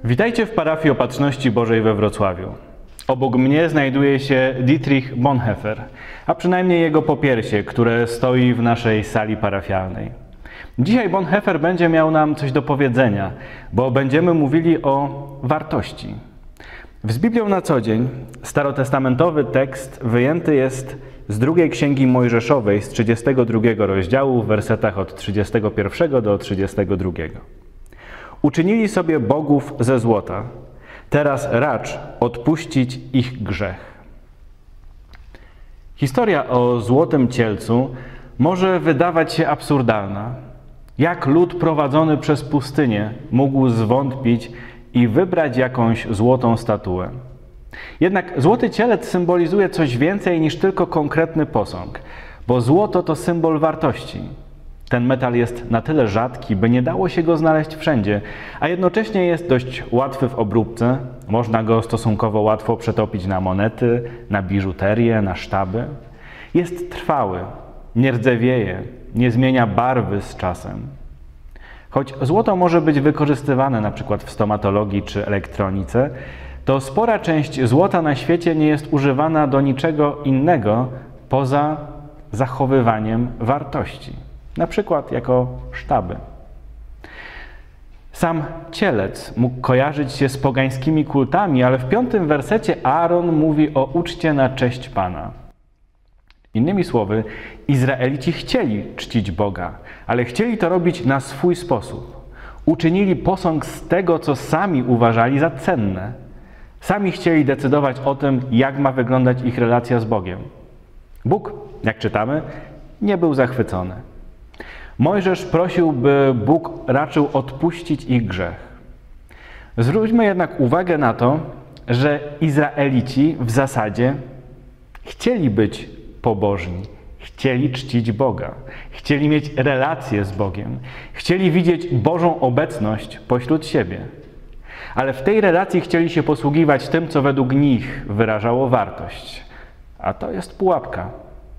Witajcie w parafii Opatrzności Bożej we Wrocławiu. Obok mnie znajduje się Dietrich Bonhoeffer, a przynajmniej jego popiersie, które stoi w naszej sali parafialnej. Dzisiaj Bonhoeffer będzie miał nam coś do powiedzenia, bo będziemy mówili o wartości. Z Biblią na co dzień starotestamentowy tekst wyjęty jest z drugiej Księgi Mojżeszowej z 32 rozdziału w wersetach od 31 do 32. Uczynili sobie bogów ze złota, teraz racz odpuścić ich grzech. Historia o złotym cielcu może wydawać się absurdalna. Jak lud prowadzony przez pustynię mógł zwątpić i wybrać jakąś złotą statuę? Jednak złoty cielec symbolizuje coś więcej niż tylko konkretny posąg, bo złoto to symbol wartości. Ten metal jest na tyle rzadki, by nie dało się go znaleźć wszędzie, a jednocześnie jest dość łatwy w obróbce. Można go stosunkowo łatwo przetopić na monety, na biżuterię, na sztaby. Jest trwały, nie rdzewieje, nie zmienia barwy z czasem. Choć złoto może być wykorzystywane np. w stomatologii czy elektronice, to spora część złota na świecie nie jest używana do niczego innego poza zachowywaniem wartości. Na przykład jako sztaby. Sam cielec mógł kojarzyć się z pogańskimi kultami, ale w 5 wersecie Aaron mówi o uczcie na cześć Pana. Innymi słowy, Izraelici chcieli czcić Boga, ale chcieli to robić na swój sposób. Uczynili posąg z tego, co sami uważali za cenne. Sami chcieli decydować o tym, jak ma wyglądać ich relacja z Bogiem. Bóg, jak czytamy, nie był zachwycony. Mojżesz prosił, by Bóg raczył odpuścić ich grzech. Zwróćmy jednak uwagę na to, że Izraelici w zasadzie chcieli być pobożni, chcieli czcić Boga, chcieli mieć relacje z Bogiem, chcieli widzieć Bożą obecność pośród siebie. Ale w tej relacji chcieli się posługiwać tym, co według nich wyrażało wartość. A to jest pułapka.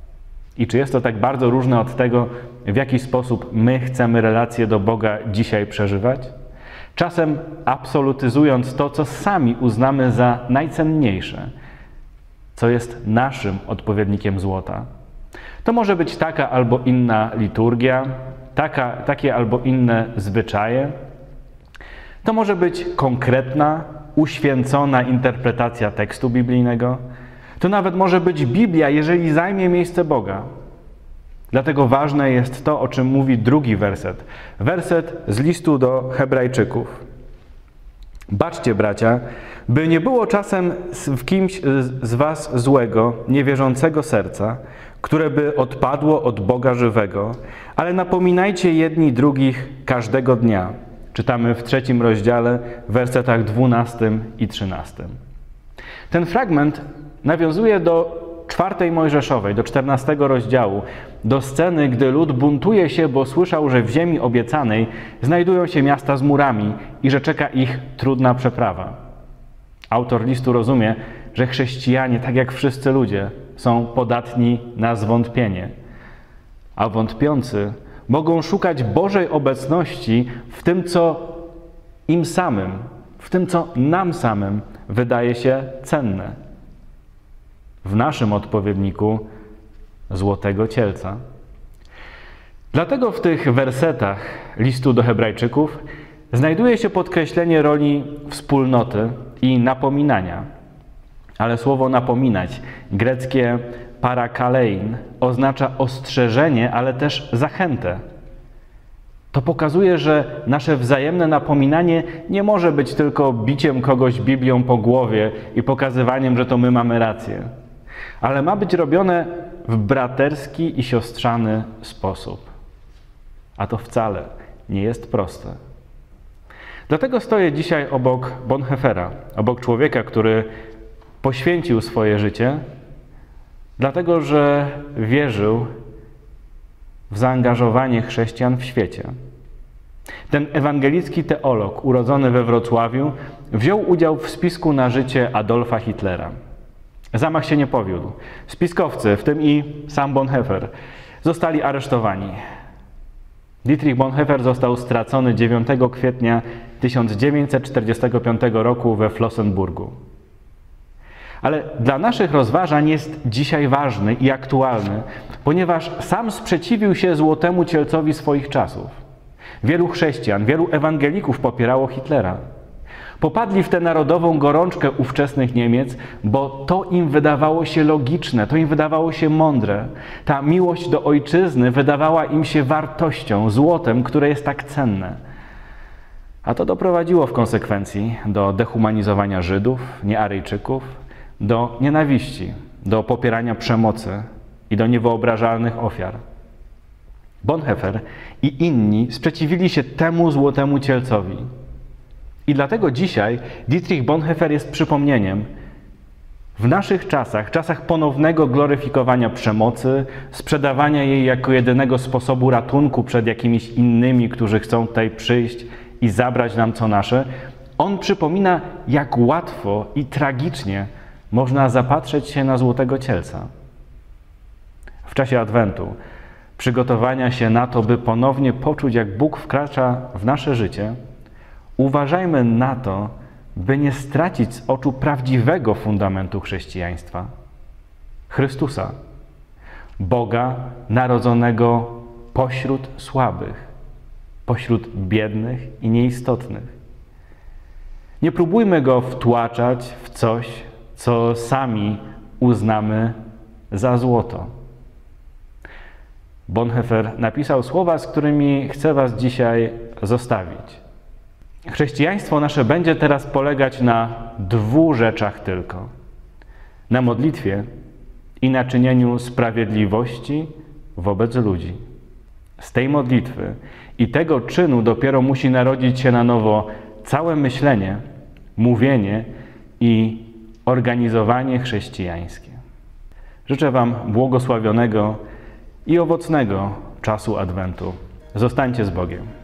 I czy jest to tak bardzo różne od tego, w jaki sposób my chcemy relacje do Boga dzisiaj przeżywać? Czasem absolutyzując to, co sami uznamy za najcenniejsze, co jest naszym odpowiednikiem złota. To może być taka albo inna liturgia, takie albo inne zwyczaje. To może być konkretna, uświęcona interpretacja tekstu biblijnego. To nawet może być Biblia, jeżeli zajmie miejsce Boga. Dlatego ważne jest to, o czym mówi drugi werset. Werset z listu do Hebrajczyków. Baczcie, bracia, by nie było czasem w kimś z was złego, niewierzącego serca, które by odpadło od Boga żywego, ale napominajcie jedni drugich każdego dnia. Czytamy w 3 rozdziale, w wersetach 12 i 13. Ten fragment nawiązuje do 4 Mojżeszowej, do 14 rozdziału, do sceny, gdy lud buntuje się, bo słyszał, że w ziemi obiecanej znajdują się miasta z murami i że czeka ich trudna przeprawa. Autor listu rozumie, że chrześcijanie, tak jak wszyscy ludzie, są podatni na zwątpienie, a wątpiący mogą szukać Bożej obecności w tym, co im samym, w tym, co nam samym wydaje się cenne. W naszym odpowiedniku złotego cielca. Dlatego w tych wersetach listu do Hebrajczyków znajduje się podkreślenie roli wspólnoty i napominania. Ale słowo napominać, greckie parakalein, oznacza ostrzeżenie, ale też zachętę. To pokazuje, że nasze wzajemne napominanie nie może być tylko biciem kogoś Biblią po głowie i pokazywaniem, że to my mamy rację. Ale ma być robione w braterski i siostrzany sposób. A to wcale nie jest proste. Dlatego stoję dzisiaj obok Bonhoeffera, obok człowieka, który poświęcił swoje życie, dlatego że wierzył w zaangażowanie chrześcijan w świecie. Ten ewangelicki teolog, urodzony we Wrocławiu, wziął udział w spisku na życie Adolfa Hitlera. Zamach się nie powiódł. Spiskowcy, w tym i sam Bonhoeffer, zostali aresztowani. Dietrich Bonhoeffer został stracony 9 kwietnia 1945 roku we Flossenburgu. Ale dla naszych rozważań jest dzisiaj ważny i aktualny, ponieważ sam sprzeciwił się Złotemu Cielcowi swoich czasów. Wielu chrześcijan, wielu ewangelików popierało Hitlera. Popadli w tę narodową gorączkę ówczesnych Niemiec, bo to im wydawało się logiczne, to im wydawało się mądre. Ta miłość do ojczyzny wydawała im się wartością, złotem, które jest tak cenne. A to doprowadziło w konsekwencji do dehumanizowania Żydów, niearyjczyków, do nienawiści, do popierania przemocy i do niewyobrażalnych ofiar. Bonhoeffer i inni sprzeciwili się temu Złotemu Cielcowi. I dlatego dzisiaj Dietrich Bonhoeffer jest przypomnieniem. W naszych czasach, czasach ponownego gloryfikowania przemocy, sprzedawania jej jako jedynego sposobu ratunku przed jakimiś innymi, którzy chcą tutaj przyjść i zabrać nam co nasze, on przypomina, jak łatwo i tragicznie można zapatrzeć się na Złotego Cielca. W czasie Adwentu, przygotowania się na to, by ponownie poczuć, jak Bóg wkracza w nasze życie, uważajmy na to, by nie stracić z oczu prawdziwego fundamentu chrześcijaństwa – Chrystusa, Boga narodzonego pośród słabych, pośród biednych i nieistotnych. Nie próbujmy Go wtłaczać w coś, co sami uznamy za złoto. Bonhoeffer napisał słowa, z którymi chcę Was dzisiaj zostawić. Chrześcijaństwo nasze będzie teraz polegać na 2 rzeczach tylko. Na modlitwie i na czynieniu sprawiedliwości wobec ludzi. Z tej modlitwy i tego czynu dopiero musi narodzić się na nowo całe myślenie, mówienie i organizowanie chrześcijańskie. Życzę Wam błogosławionego i owocnego czasu Adwentu. Zostańcie z Bogiem.